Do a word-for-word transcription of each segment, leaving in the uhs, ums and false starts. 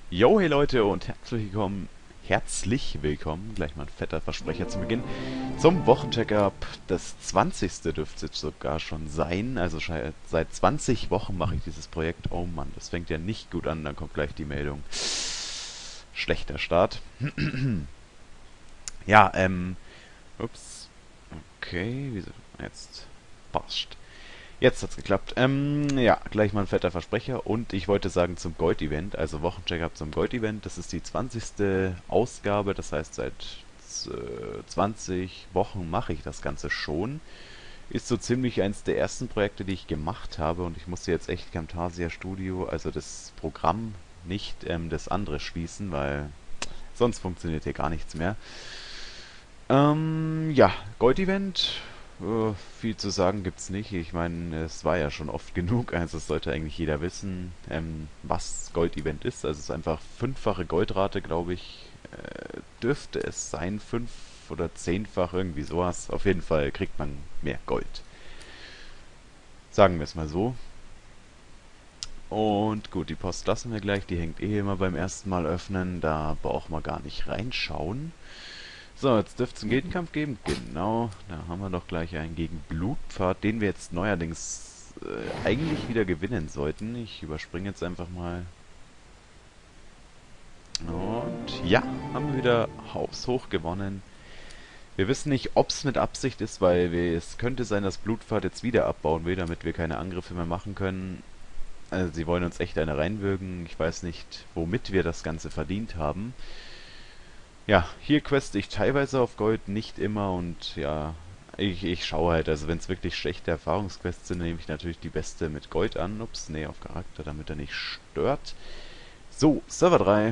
Yo, hey Leute und herzlich willkommen, herzlich willkommen, gleich mal ein fetter Versprecher zu Beginn, zum Wochencheckup. Das zwanzigste dürfte es sogar schon sein, also schei- seit zwanzig Wochen mache ich dieses Projekt. Oh Mann, das fängt ja nicht gut an, dann kommt gleich die Meldung. Schlechter Start. Ja, ähm, ups, okay, wieso, jetzt passt. Jetzt hat's geklappt. Ähm, ja, gleich mal ein fetter Versprecher. Und ich wollte sagen zum Gold-Event, also Wochencheck-up zum Gold-Event. Das ist die zwanzigste Ausgabe, das heißt seit äh, zwanzig Wochen mache ich das Ganze schon. Ist so ziemlich eins der ersten Projekte, die ich gemacht habe. Und ich musste jetzt echt Camtasia Studio, also das Programm, nicht ähm, das andere schließen, weil sonst funktioniert hier gar nichts mehr. Ähm, ja, Gold-Event. Äh, viel zu sagen gibt's nicht. Ich meine, es war ja schon oft genug. Also es sollte eigentlich jeder wissen, ähm, was Gold-Event ist. Also es ist einfach fünffache Goldrate, glaube ich. Äh, dürfte es sein. Fünf oder zehnfach, irgendwie sowas. Auf jeden Fall kriegt man mehr Gold. Sagen wir es mal so. Und gut, die Post lassen wir gleich. Die hängt eh immer beim ersten Mal öffnen. Da braucht man gar nicht reinschauen. So, jetzt dürfte es einen Gegenkampf geben. Genau, da haben wir doch gleich einen gegen Blutpfad, den wir jetzt neuerdings äh, eigentlich wieder gewinnen sollten. Ich überspringe jetzt einfach mal. Und ja, haben wir wieder haushoch gewonnen. Wir wissen nicht, ob es mit Absicht ist, weil wir, es könnte sein, dass Blutpfad jetzt wieder abbauen will, damit wir keine Angriffe mehr machen können. Also sie wollen uns echt eine reinwürgen. Ich weiß nicht, womit wir das Ganze verdient haben. Ja, hier queste ich teilweise auf Gold, nicht immer und ja, ich, ich schaue halt, also wenn es wirklich schlechte Erfahrungsquests sind, nehme ich natürlich die beste mit Gold an. Ups, nee, auf Charakter, damit er nicht stört. So, Server drei.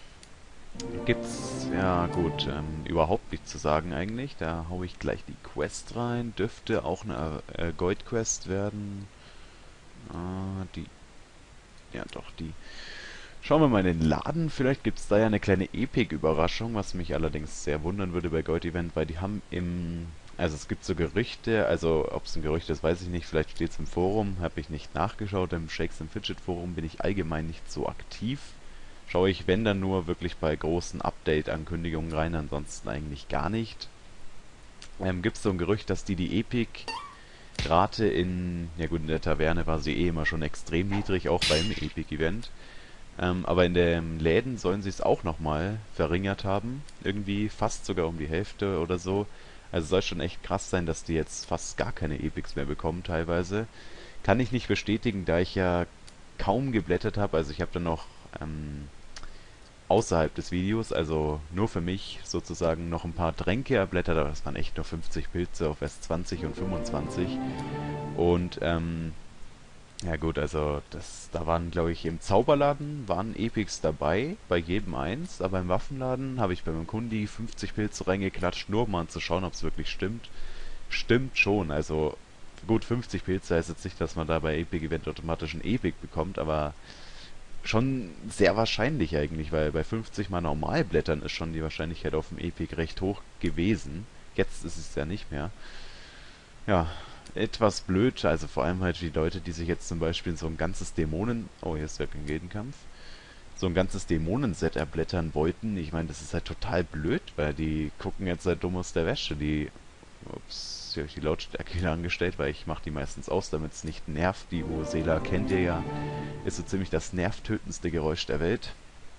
Gibt's, ja gut, ähm, überhaupt nichts zu sagen eigentlich. Da hau ich gleich die Quest rein. Dürfte auch eine äh, Gold-Quest werden. Ah, die, ja doch, die. Schauen wir mal in den Laden. Vielleicht gibt es da ja eine kleine Epic-Überraschung, was mich allerdings sehr wundern würde bei Gold Event, weil die haben im... Also es gibt so Gerüchte, also ob es ein Gerücht ist, weiß ich nicht, vielleicht steht es im Forum, habe ich nicht nachgeschaut. Im Shakes and Fidget Forum bin ich allgemein nicht so aktiv. Schaue ich, wenn dann nur wirklich bei großen Update-Ankündigungen rein, ansonsten eigentlich gar nicht. Ähm, gibt es so ein Gerücht, dass die die Epic-Rate in... Ja gut, in der Taverne war sie eh immer schon extrem niedrig, auch beim Epic-Event. Ähm, aber in den Läden sollen sie es auch nochmal verringert haben. Irgendwie fast sogar um die Hälfte oder so. Also soll schon echt krass sein, dass die jetzt fast gar keine Epics mehr bekommen teilweise. Kann ich nicht bestätigen, da ich ja kaum geblättert habe. Also ich habe dann noch ähm, außerhalb des Videos, also nur für mich sozusagen, noch ein paar Tränke erblättert. Aber das waren echt nur fünfzig Pilze auf S zwanzig und fünfundzwanzig. Und ähm, ja gut, also das, da waren, glaube ich, im Zauberladen waren Epics dabei, bei jedem eins, aber im Waffenladen habe ich bei meinem Kundi fünfzig Pilze reingeklatscht, nur um mal zu schauen, ob es wirklich stimmt. Stimmt schon, also gut, fünfzig Pilze heißt jetzt nicht, dass man da bei Epic Event automatisch ein Epic bekommt, aber schon sehr wahrscheinlich eigentlich, weil bei fünfzig mal Normalblättern ist schon die Wahrscheinlichkeit auf dem Epic recht hoch gewesen. Jetzt ist es ja nicht mehr. Ja, etwas blöd, also vor allem halt die Leute, die sich jetzt zum Beispiel so ein ganzes Dämonen... Oh, hier ist wirklich ein Gegenkampf. So ein ganzes Dämonenset erblättern wollten. Ich meine, das ist halt total blöd, weil die gucken jetzt halt dumm aus der Wäsche. Die... Ups, hier habe ich die Lautstärke wieder angestellt, weil ich mache die meistens aus, damit es nicht nervt. Die Vuvuzela kennt ihr ja. Ist so ziemlich das nervtötendste Geräusch der Welt.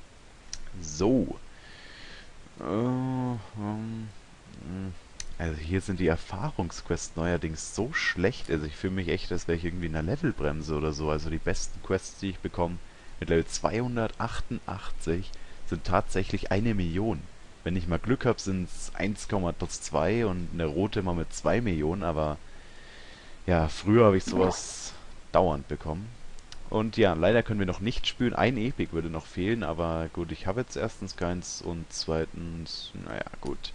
So. Äh, ähm, Also hier sind die Erfahrungsquests neuerdings so schlecht. Also ich fühle mich echt, als wäre ich irgendwie in einer Levelbremse oder so. Also die besten Quests, die ich bekomme, mit Level zweihundertachtundachtzig sind tatsächlich eine Million. Wenn ich mal Glück habe, sind es eins Komma zwei und eine rote mal mit zwei Millionen. Aber ja, früher habe ich sowas dauernd bekommen. Und ja, leider können wir noch nicht spülen. Ein Epic würde noch fehlen, aber gut, ich habe jetzt erstens keins und zweitens, naja, gut.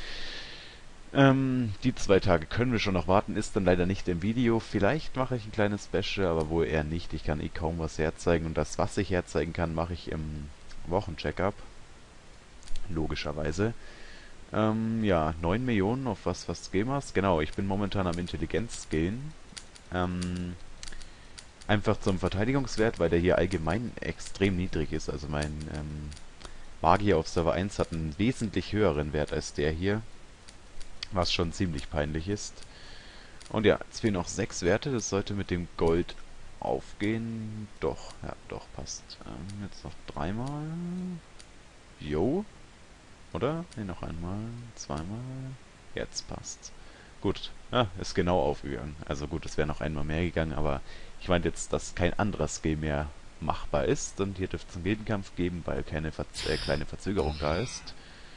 Ähm, die zwei Tage können wir schon noch warten, ist dann leider nicht im Video. Vielleicht mache ich ein kleines Special, aber wohl eher nicht. Ich kann eh kaum was herzeigen und das, was ich herzeigen kann, mache ich im Wochencheckup. Logischerweise. Ähm, ja, neun Millionen auf was, was Gamers. Genau, ich bin momentan am Intelligenz-Skillen. Ähm, Einfach zum Verteidigungswert, weil der hier allgemein extrem niedrig ist. Also mein ähm, Magier auf Server eins hat einen wesentlich höheren Wert als der hier, was schon ziemlich peinlich ist. Und ja, jetzt fehlen noch sechs Werte, das sollte mit dem Gold aufgehen. Doch, ja, doch, passt. Ähm, jetzt noch dreimal. Jo. Oder? Ne, noch einmal, zweimal. Jetzt passt's. Gut, ja, ist genau aufgegangen. Also gut, es wäre noch einmal mehr gegangen, aber ich meinte jetzt, dass kein anderer Skill mehr machbar ist. Und hier dürfte es einen Gildenkampf geben, weil keine Verz äh, kleine Verzögerung da ist.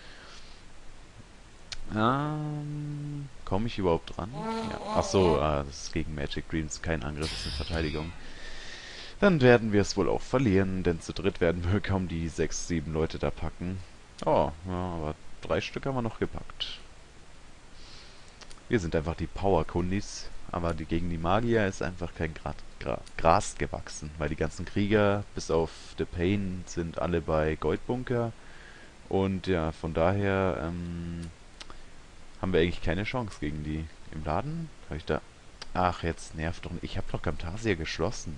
Ähm, komme ich überhaupt dran? Ja. Ach so, äh, das ist gegen Magic Dreams, kein Angriff, das ist eine Verteidigung. Dann werden wir es wohl auch verlieren, denn zu dritt werden wir kaum die sechs, sieben Leute da packen. Oh, ja, aber drei Stück haben wir noch gepackt. Wir sind einfach die Power-Kundis, aber die, gegen die Magier ist einfach kein Gra Gra Gras gewachsen, weil die ganzen Krieger, bis auf The Pain, sind alle bei Goldbunker. Und ja, von daher ähm, haben wir eigentlich keine Chance gegen die. Im Laden? Habe ich da... Ach, jetzt nervt doch nicht. Ich habe doch Camtasia geschlossen.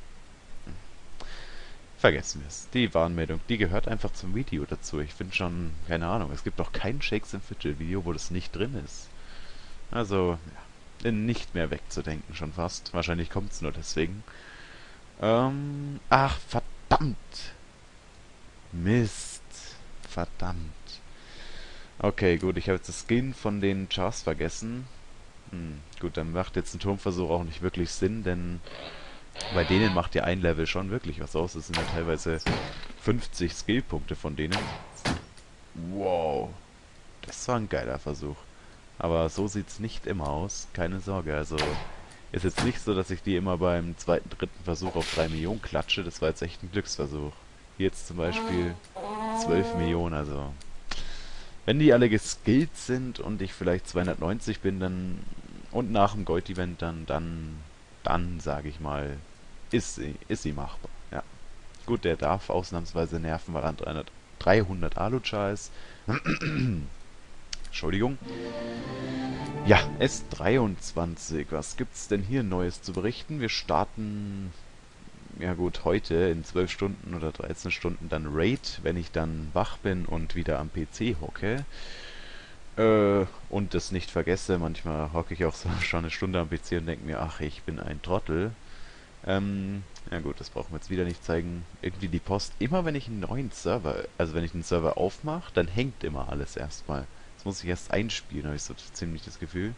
Vergessen wir es. Die Warnmeldung, die gehört einfach zum Video dazu. Ich finde schon, keine Ahnung, es gibt doch kein Shakes and Fidget Video, wo das nicht drin ist. Also, ja, nicht mehr wegzudenken schon fast. Wahrscheinlich kommt es nur deswegen. Ähm, ach, verdammt. Mist. Verdammt. Okay, gut, ich habe jetzt das Skin von den Chars vergessen. Hm, gut, dann macht jetzt ein Turmversuch auch nicht wirklich Sinn, denn bei denen macht ja ein Level schon wirklich was aus. Das sind ja teilweise fünfzig Skillpunkte von denen. Wow. Das war ein geiler Versuch. Aber so sieht's nicht immer aus. Keine Sorge, also ist jetzt nicht so, dass ich die immer beim zweiten, dritten Versuch auf drei Millionen klatsche. Das war jetzt echt ein Glücksversuch. Hier jetzt zum Beispiel zwölf Millionen, also... Wenn die alle geskillt sind und ich vielleicht zweihundertneunzig bin, dann... Und nach dem Gold-Event dann, dann... Dann, sage ich mal, ist sie, ist sie machbar, ja. Gut, der darf ausnahmsweise nerven, weil er dreihundert Aluchar ist. Entschuldigung. Ja, S dreiundzwanzig. Was gibt's denn hier Neues zu berichten? Wir starten, ja gut, heute in zwölf Stunden oder dreizehn Stunden dann Raid, wenn ich dann wach bin und wieder am P C hocke. Äh, und das nicht vergesse, manchmal hocke ich auch so schon eine Stunde am P C und denke mir, ach, ich bin ein Trottel. Ähm, ja gut, das brauchen wir jetzt wieder nicht zeigen. Irgendwie die Post, immer wenn ich einen neuen Server, also wenn ich einen Server aufmache, dann hängt immer alles erstmal. Das muss ich erst einspielen, habe ich so ziemlich das Gefühl.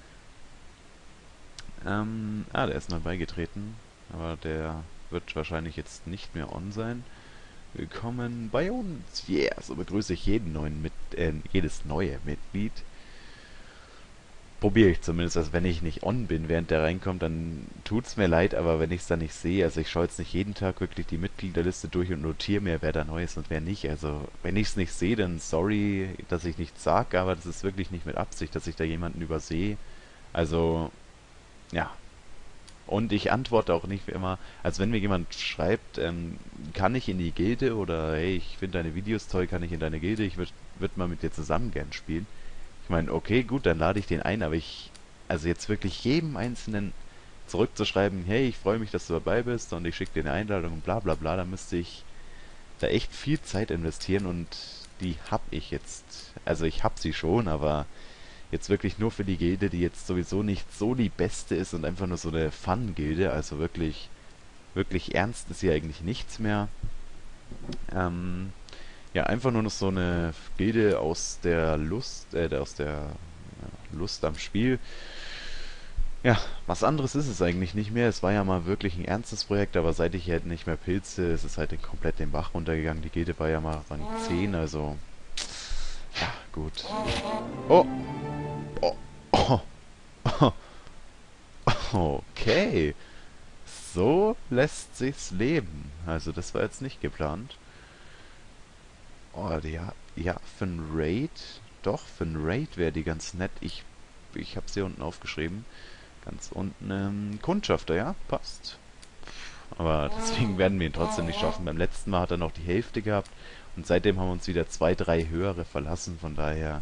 Ähm, ah, der ist neu beigetreten, aber der wird wahrscheinlich jetzt nicht mehr on sein. Willkommen bei uns. Yeah, so begrüße ich jeden neuen mit, äh, jedes neue Mitglied. Probiere ich zumindest, also wenn ich nicht on bin, während der reinkommt, dann tut's mir leid, aber wenn ich es dann nicht sehe, also ich schaue jetzt nicht jeden Tag wirklich die Mitgliederliste durch und notiere mir, wer da neu ist und wer nicht. Also wenn ich es nicht sehe, dann sorry, dass ich nichts sage, aber das ist wirklich nicht mit Absicht, dass ich da jemanden übersehe. Also, ja. Und ich antworte auch nicht wie immer, also wenn mir jemand schreibt, ähm, kann ich in die Gilde oder hey, ich finde deine Videos toll, kann ich in deine Gilde, ich würde würd mal mit dir zusammen gern spielen. Ich meine, okay, gut, dann lade ich den ein, aber ich, also jetzt wirklich jedem Einzelnen zurückzuschreiben, hey, ich freue mich, dass du dabei bist und ich schicke dir eine Einladung und bla bla bla, da müsste ich da echt viel Zeit investieren und die hab ich jetzt, also ich hab sie schon, aber jetzt wirklich nur für die Gilde, die jetzt sowieso nicht so die beste ist und einfach nur so eine Fun-Gilde, also wirklich, wirklich ernst ist hier eigentlich nichts mehr. Ähm, ja, einfach nur noch so eine Gilde aus der Lust, äh, aus der ja, Lust am Spiel. Ja, was anderes ist es eigentlich nicht mehr. Es war ja mal wirklich ein ernstes Projekt, aber seit ich halt nicht mehr pilze, ist es halt den komplett den Bach runtergegangen. Die Gilde war ja mal Rang zehn, also ja, gut. Oh, oh, oh, oh, okay. So lässt sich's leben. Also das war jetzt nicht geplant. Oh, ja, ja, für ein Raid, doch, für ein Raid wäre die ganz nett. Ich, ich habe sie unten aufgeschrieben. Ganz unten, ähm, Kundschafter, ja, passt. Aber deswegen werden wir ihn trotzdem nicht schaffen. Beim letzten Mal hat er noch die Hälfte gehabt und seitdem haben wir uns wieder zwei, drei höhere verlassen. Von daher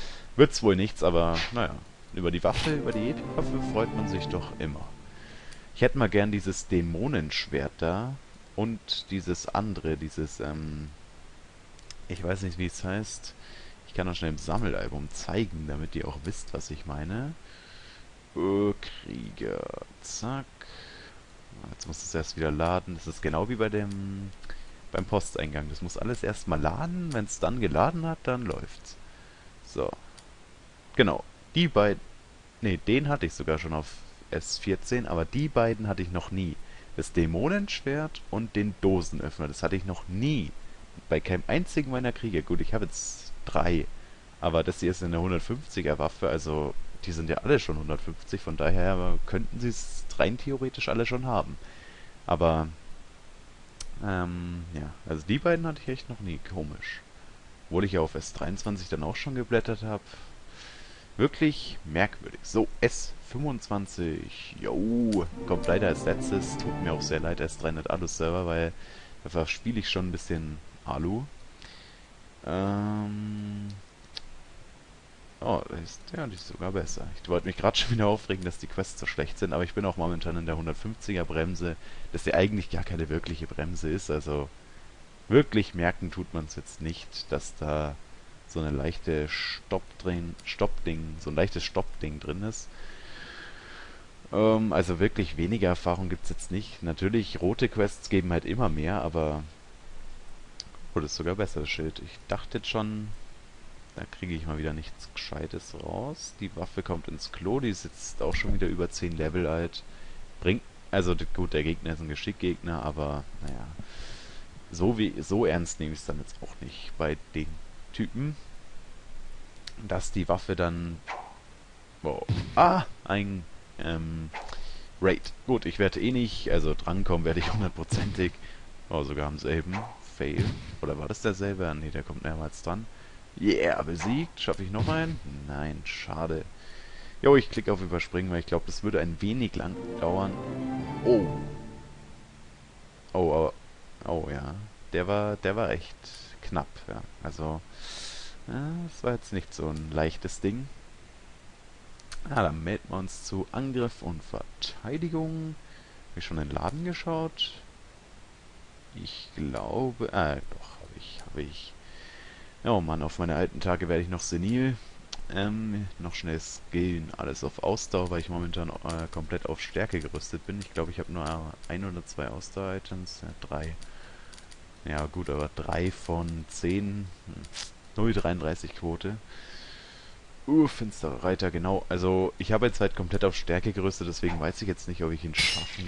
wird's wohl nichts, aber naja, über die Waffe, über die Epic-Waffe freut man sich doch immer. Ich hätte mal gern dieses Dämonenschwert da und dieses andere, dieses, ähm, ich weiß nicht, wie es heißt. Ich kann auch schnell im Sammelalbum zeigen, damit ihr auch wisst, was ich meine. Äh, Krieger, zack. Jetzt muss es erst wieder laden. Das ist genau wie bei dem beim Posteingang. Das muss alles erstmal laden. Wenn es dann geladen hat, dann läuft's. So, genau. Die beiden. Ne, den hatte ich sogar schon auf S vierzehn, aber die beiden hatte ich noch nie. Das Dämonenschwert und den Dosenöffner. Das hatte ich noch nie. Bei keinem einzigen meiner Kriege. Gut, ich habe jetzt drei. Aber das hier ist eine hundertfünfziger Waffe, also die sind ja alle schon hundertfünfzig, von daher könnten sie es rein theoretisch alle schon haben. Aber, ähm, ja, also die beiden hatte ich echt noch nie, komisch. Obwohl ich ja auf S dreiundzwanzig dann auch schon geblättert habe. Wirklich merkwürdig. So, S fünfundzwanzig, jo, kommt leider als letztes. Tut mir auch sehr leid, S dreihundert Alu-Server, weil da spiele ich schon ein bisschen Alu. Ähm, Oh, das ist, ja, die ist sogar besser. Ich wollte mich gerade schon wieder aufregen, dass die Quests so schlecht sind, aber ich bin auch momentan in der hundertfünfziger Bremse, dass die eigentlich gar keine wirkliche Bremse ist. Also wirklich merken tut man es jetzt nicht, dass da so eine leichte Stopp drin, Stoppding, so ein leichtes Stoppding drin ist. Ähm, also wirklich weniger Erfahrung gibt es jetzt nicht. Natürlich, rote Quests geben halt immer mehr, aber oh, das ist sogar besser, das Schild. Ich dachte jetzt schon, da kriege ich mal wieder nichts Gescheites raus. Die Waffe kommt ins Klo, die ist jetzt auch schon wieder über zehn Level alt. Bringt, also gut, der Gegner ist ein Geschickgegner, aber naja, so wie so ernst nehme ich es dann jetzt auch nicht bei den Typen, dass die Waffe dann... Wow. Ah, ein ähm, Raid. Gut, ich werde eh nicht, also drankommen werde ich hundertprozentig. Oh, sogar am selben. Fail. Oder war das derselbe? Nee, der kommt mehrmals dran. Yeah, besiegt. Schaffe ich noch einen? Nein, schade. Jo, ich klicke auf Überspringen, weil ich glaube, das würde ein wenig lang dauern. Oh. Oh, oh, oh ja. Der war, der war echt knapp, ja. Also, ja, das war jetzt nicht so ein leichtes Ding. Ja, dann melden wir uns zu Angriff und Verteidigung. Habe ich schon in den Laden geschaut? Ich glaube... Ah, doch, habe ich, habe ich. Oh Mann, auf meine alten Tage werde ich noch senil. Ähm, noch schnell skillen. Alles auf Ausdauer, weil ich momentan äh, komplett auf Stärke gerüstet bin. Ich glaube, ich habe nur ein oder zwei Ausdauer-Items. Ja, drei. Ja gut, aber drei von zehn. Hm. null Komma dreiunddreißig Quote. Uh, finsterer Reiter, genau. Also, ich habe jetzt halt komplett auf Stärke gerüstet, deswegen weiß ich jetzt nicht, ob ich ihn schaffen...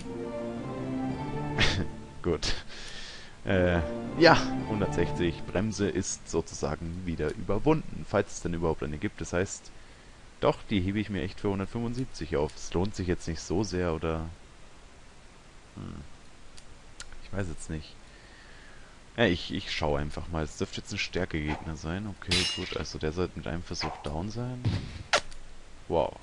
Gut. Äh, ja, hundertsechzig. Bremse ist sozusagen wieder überwunden, falls es denn überhaupt eine gibt. Das heißt, doch, die hebe ich mir echt für hundertfünfundsiebzig auf. Es lohnt sich jetzt nicht so sehr, oder... Hm, ich weiß jetzt nicht. Ja, ich, ich schaue einfach mal. Es dürfte jetzt ein Stärkegegner sein. Okay, gut. Also der sollte mit einem Versuch down sein. Wow.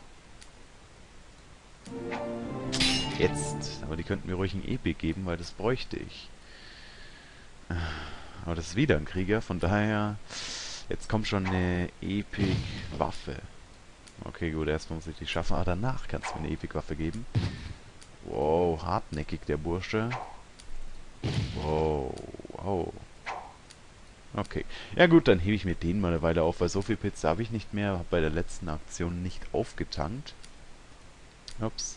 Jetzt. Aber die könnten mir ruhig ein Epic geben, weil das bräuchte ich. Aber das ist wieder ein Krieger, von daher... Jetzt kommt schon eine Epic-Waffe. Okay, gut, erstmal muss ich die schaffen. Aber danach kannst du mir eine Epic-Waffe geben. Wow, hartnäckig der Bursche. Wow, wow. Okay. Ja gut, dann hebe ich mir den mal eine Weile auf, weil so viel Pizza habe ich nicht mehr. Habe bei der letzten Aktion nicht aufgetankt. Ups.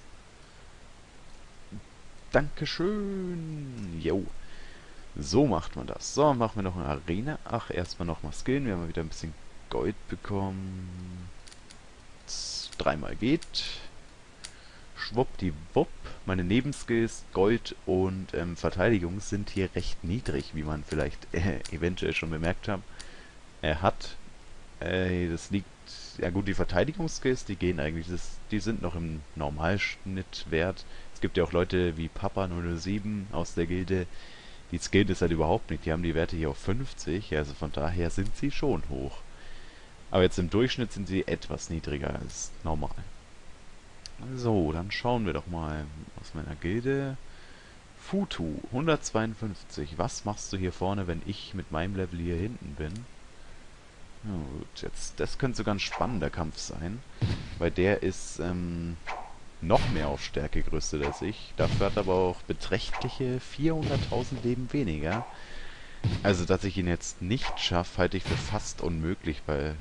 Dankeschön. Jo. So macht man das. So, machen wir noch eine Arena. Ach, erstmal nochmal skillen. Wir haben wieder ein bisschen Gold bekommen. Z- Dreimal geht. Schwuppdiwupp. Meine Nebenskills, Gold und ähm, Verteidigung sind hier recht niedrig, wie man vielleicht äh, eventuell schon bemerkt hat. Er hat, äh, das liegt, ja gut, die Verteidigungsskills, die gehen eigentlich, das, die sind noch im Normalschnittwert. Es gibt ja auch Leute wie Papa null null sieben aus der Gilde, die skillen das halt überhaupt nicht. Die haben die Werte hier auf fünfzig, also von daher sind sie schon hoch. Aber jetzt im Durchschnitt sind sie etwas niedriger als normal. So, dann schauen wir doch mal aus meiner Gilde. Futu, hundertzweiundfünfzig. Was machst du hier vorne, wenn ich mit meinem Level hier hinten bin? Ja, gut, jetzt, das könnte sogar ein spannender Kampf sein. Weil der ist ähm, noch mehr auf Stärke gerüstet als ich. Dafür hat er aber auch beträchtliche vierhunderttausend Leben weniger. Also, dass ich ihn jetzt nicht schaffe, halte ich für fast unmöglich, weil...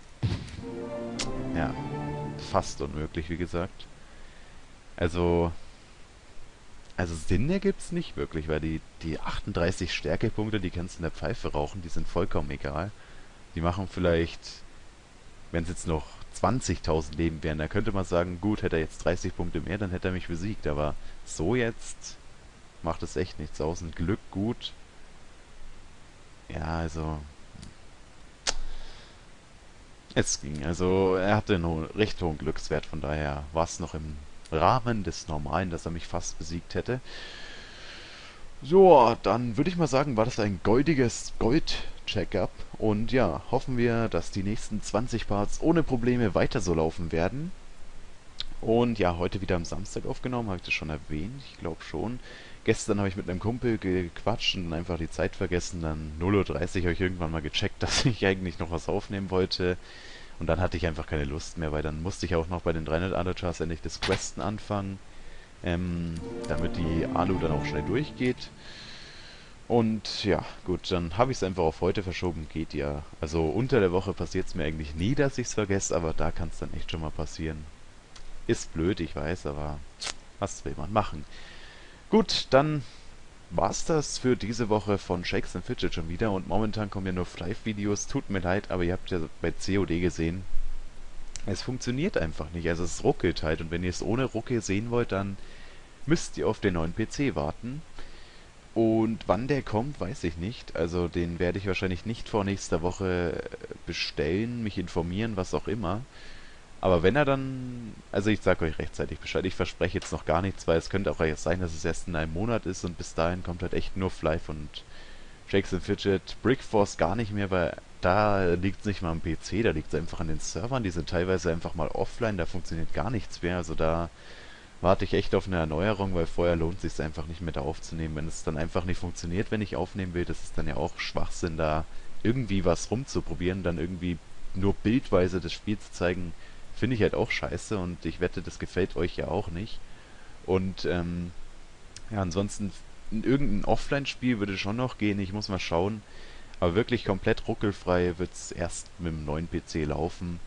Ja, fast unmöglich, wie gesagt. Also... Also Sinn ergibt's nicht wirklich, weil die, die achtunddreißig Stärkepunkte, die kannst du in der Pfeife rauchen, die sind vollkommen egal. Die machen vielleicht, wenn es jetzt noch zwanzigtausend Leben wären, da könnte man sagen, gut, hätte er jetzt dreißig Punkte mehr, dann hätte er mich besiegt. Aber so jetzt macht es echt nichts aus. Ein Glück gut. Ja, also... Es ging. Also er hatte einen recht hohen Glückswert, von daher war es noch im Rahmen des Normalen, dass er mich fast besiegt hätte. So, dann würde ich mal sagen, war das ein goldiges Gold-Check-up. Und ja, hoffen wir, dass die nächsten zwanzig Parts ohne Probleme weiter so laufen werden. Und ja, heute wieder am Samstag aufgenommen, habe ich das schon erwähnt? Ich glaube schon. Gestern habe ich mit einem Kumpel gequatscht und einfach die Zeit vergessen. Dann null Uhr dreißig habe ich irgendwann mal gecheckt, dass ich eigentlich noch was aufnehmen wollte. Und dann hatte ich einfach keine Lust mehr, weil dann musste ich auch noch bei den dreihundert Alu-Chars endlich das Questen anfangen. Ähm, damit die Alu dann auch schnell durchgeht. Und ja, gut, dann habe ich es einfach auf heute verschoben, geht ja. Also unter der Woche passiert es mir eigentlich nie, dass ich es vergesse, aber da kann es dann echt schon mal passieren. Ist blöd, ich weiß, aber was will man machen? Gut, dann war's das für diese Woche von Shakes and Fidget schon wieder und momentan kommen ja nur Live-Videos. Tut mir leid, aber ihr habt ja bei C O D gesehen, es funktioniert einfach nicht. Also es ruckelt halt und wenn ihr es ohne Ruckel sehen wollt, dann müsst ihr auf den neuen P C warten. Und wann der kommt, weiß ich nicht. Also den werde ich wahrscheinlich nicht vor nächster Woche bestellen, mich informieren, was auch immer. Aber wenn er dann, also ich sag euch rechtzeitig Bescheid, ich verspreche jetzt noch gar nichts, weil es könnte auch sein, dass es erst in einem Monat ist und bis dahin kommt halt echt nur Flife und Shakes and Fidget, Brickforce gar nicht mehr, weil da liegt es nicht mal am P C, da liegt es einfach an den Servern, die sind teilweise einfach mal offline, da funktioniert gar nichts mehr, also da warte ich echt auf eine Erneuerung, weil vorher lohnt es sich einfach nicht mehr da aufzunehmen. Wenn es dann einfach nicht funktioniert, wenn ich aufnehmen will, das ist dann ja auch Schwachsinn, da irgendwie was rumzuprobieren, dann irgendwie nur bildweise das Spiel zu zeigen, finde ich halt auch scheiße und ich wette, das gefällt euch ja auch nicht. Und ähm, ja, ansonsten in irgendein Offline-Spiel würde schon noch gehen, ich muss mal schauen. Aber wirklich komplett ruckelfrei wird es erst mit dem neuen P C laufen.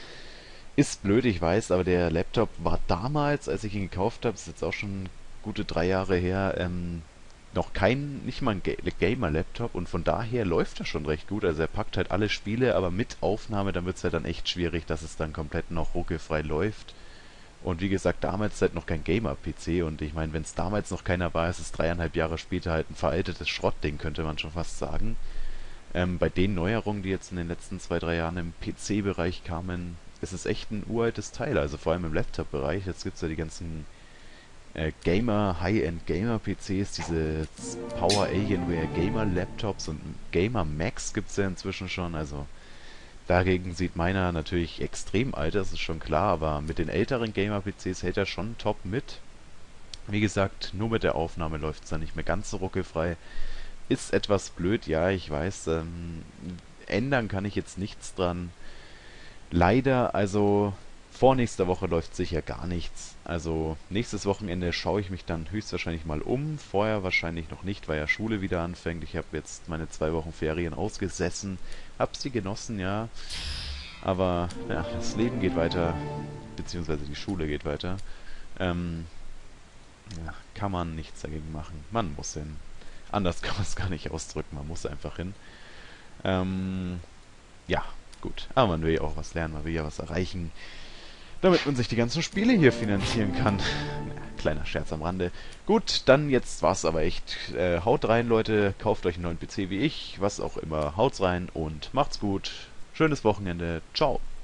Ist blöd, ich weiß, aber der Laptop war damals, als ich ihn gekauft habe, ist jetzt auch schon gute drei Jahre her, ähm, noch kein, nicht mal ein Ga Gamer-Laptop und von daher läuft er schon recht gut. Also er packt halt alle Spiele, aber mit Aufnahme, dann wird es halt dann echt schwierig, dass es dann komplett noch ruckelfrei läuft. Und wie gesagt, damals halt noch kein Gamer-P C und ich meine, wenn es damals noch keiner war, ist es dreieinhalb Jahre später halt ein veraltetes Schrottding, könnte man schon fast sagen. Ähm, bei den Neuerungen, die jetzt in den letzten zwei, drei Jahren im P C-Bereich kamen, ist es echt ein uraltes Teil, also vor allem im Laptop-Bereich. Jetzt gibt es ja die ganzen äh, Gamer, High-End Gamer-P Cs, diese Power Alienware Gamer-Laptops und Gamer Macs gibt es ja inzwischen schon, also dagegen sieht meiner natürlich extrem alt, das ist schon klar, aber mit den älteren Gamer-P Cs hält er schon top mit. Wie gesagt, nur mit der Aufnahme läuft es dann nicht mehr ganz so ruckelfrei. Ist etwas blöd, ja, ich weiß, ähm, ändern kann ich jetzt nichts dran. Leider, also vor nächster Woche läuft sicher gar nichts. Also nächstes Wochenende schaue ich mich dann höchstwahrscheinlich mal um. Vorher wahrscheinlich noch nicht, weil ja Schule wieder anfängt. Ich habe jetzt meine zwei Wochen Ferien ausgesessen. Hab sie genossen, ja. Aber ja, das Leben geht weiter. Beziehungsweise die Schule geht weiter. Ähm, ja, kann man nichts dagegen machen. Man muss hin. Anders kann man es gar nicht ausdrücken. Man muss einfach hin. Ähm, ja. Gut, aber man will ja auch was lernen, man will ja was erreichen, damit man sich die ganzen Spiele hier finanzieren kann. Ja, kleiner Scherz am Rande. Gut, dann jetzt war's aber echt. Äh, haut rein, Leute, kauft euch einen neuen P C wie ich, was auch immer. Haut's rein und macht's gut. Schönes Wochenende. Ciao.